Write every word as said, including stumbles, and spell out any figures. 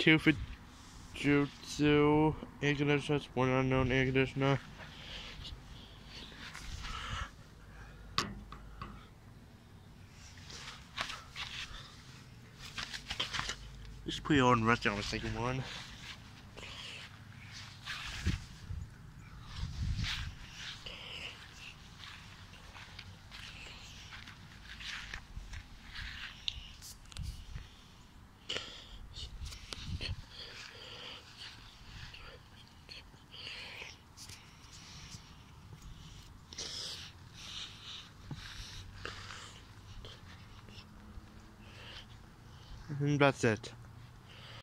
two Fujitsu air conditioners, one unknown air conditioner. Just put it on resting on the second one. And that's it.